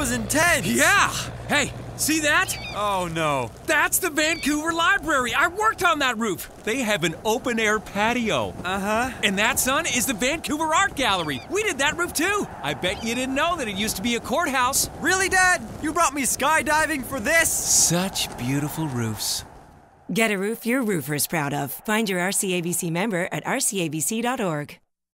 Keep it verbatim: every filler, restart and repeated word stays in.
was intense! Yeah! Hey, see that? Oh, no. That's the Vancouver Library. I worked on that roof. They have an open-air patio. Uh-huh. And that, son, is the Vancouver Art Gallery. We did that roof, too. I bet you didn't know that it used to be a courthouse. Really, Dad? You brought me skydiving for this? Such beautiful roofs. Get a roof your roofer's proud of. Find your R C A B C member at R C A B C dot org.